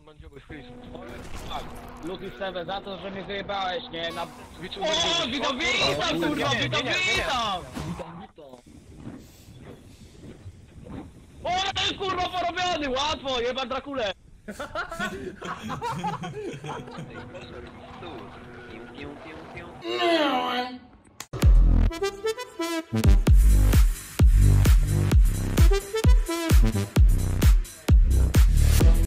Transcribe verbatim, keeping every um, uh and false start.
Lucky Seven, za to, że mnie wyjebałeś, nie? Na... O, witam, witam, kurwa, witam, witam! O, ten kurwa porobiony, łatwo, jebam Drakulę! Nie.